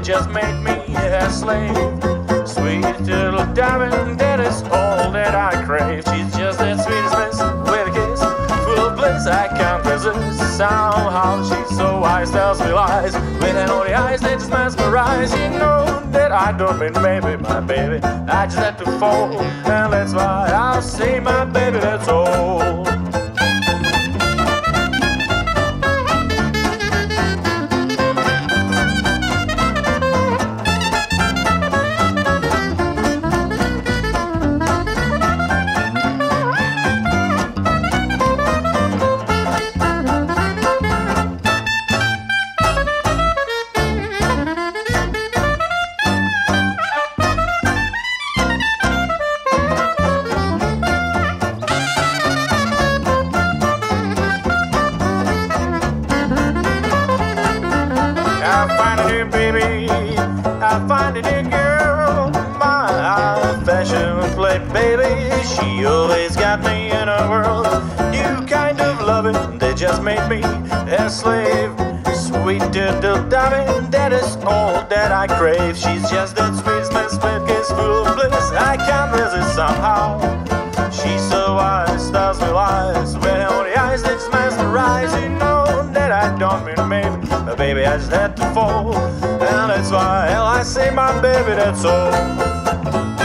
just made me a slave. Sweet little diamond, that is all that I crave. She's just that sweetest miss with a kiss full of bliss. I can't resist. Somehow she's so wise, tells me lies with her only eyes that just mesmerize. You know that I don't mean maybe, my baby. I just had to fall, and that's why I'll say my baby, that's all. I find a new baby, I find a new girl, my fashion plate baby. She always got me in her world. New kind of loving, they just made me a slave. Sweet little diamond, that is all that I crave. She's just that sweet, misfit kiss full of bliss. I can't resist somehow. She's so wise, tells me lies with her only eyes that mesmerize. You know that I don't mean maybe, but baby, I just had to fall, and that's why I say my baby, that's all.